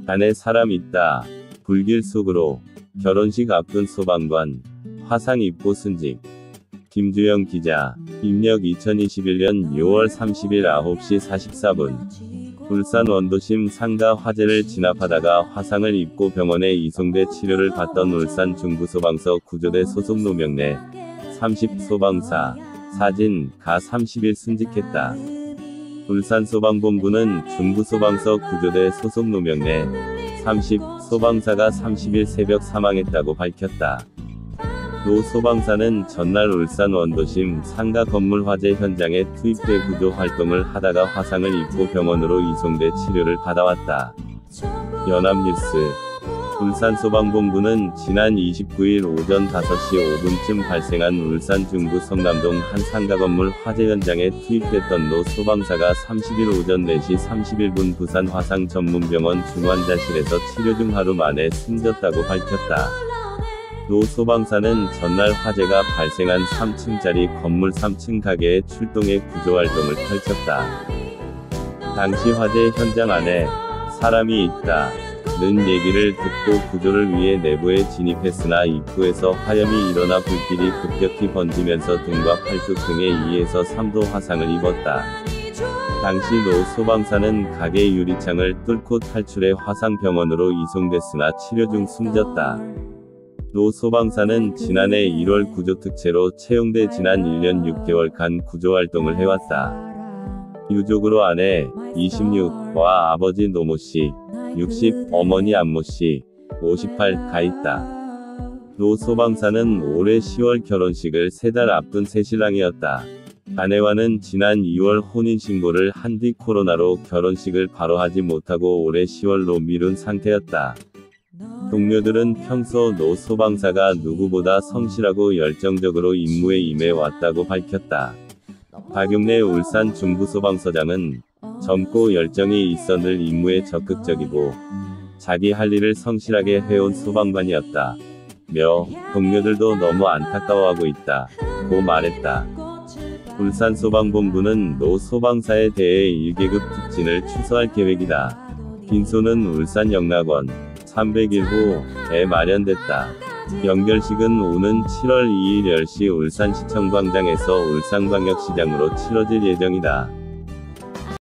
안에 사람 있다. 불길 속으로. 결혼식 앞둔 소방관. 화상 입고 순직. 김주영 기자. 입력 2021년 6월 30일 9시 44분. 울산 원도심 상가 화재를 진압하다가 화상을 입고 병원에 이송돼 치료를 받던 울산 중부소방서 구조대 소속 노명래 30 소방사. 사진 가 30일 순직했다. 울산소방본부는 중부소방서 구조대 소속 노명래 30 소방사가 30일 새벽 사망했다고 밝혔다. 노 소방사는 전날 울산 원도심 상가 건물 화재 현장에 투입돼 구조 활동을 하다가 화상을 입고 병원으로 이송돼 치료를 받아왔다. 연합뉴스. 울산소방본부는 지난 29일 오전 5시 5분쯤 발생한 울산 중구 성남동 한 상가 건물 화재 현장에 투입됐던 노 소방사가 30일 오전 4시 31분 부산 화상 전문병원 중환자실에서 치료 중 하루 만에 숨졌다고 밝혔다. 노 소방사는 전날 화재가 발생한 3층짜리 건물 3층 가게에 출동해 구조활동을 펼쳤다. 당시 화재 현장 안에 사람이 있다. 는 얘기를 듣고 구조를 위해 내부에 진입했으나 입구에서 화염이 일어나 불길이 급격히 번지면서 등과 팔뚝 등에 2에서 3도 화상을 입었다. 당시 노 소방사는 가게 유리창을 뚫고 탈출해 화상병원으로 이송됐으나 치료 중 숨졌다. 노 소방사는 지난해 1월 구조특채로 채용돼 지난 1년 6개월간 구조활동을 해왔다. 유족으로 아내 26와 아버지 노모씨 60, 어머니 안모씨 58 가있다. 노 소방사는 올해 10월 결혼식을 3달 앞둔 새신랑이었다. 아내와는 지난 2월 혼인신고를 한 뒤 코로나로 결혼식을 바로 하지 못하고 올해 10월로 미룬 상태였다. 동료들은 평소 노 소방사가 누구보다 성실하고 열정적으로 임무에 임해왔다고 밝혔다. 박용래 울산 중부소방서장은 젊고 열정이 있어 늘 임무에 적극적이고 자기 할 일을 성실하게 해온 소방관이었다. 며 동료들도 너무 안타까워하고 있다. 고 말했다. 울산소방본부는 노 소방사에 대해 1계급 특진을 취소할 계획이다. 빈소는 울산 영락원 301호에 마련됐다. 연결식은 오는 7월 2일 10시 울산시청 광장에서 울산광역시장으로 치러질 예정이다.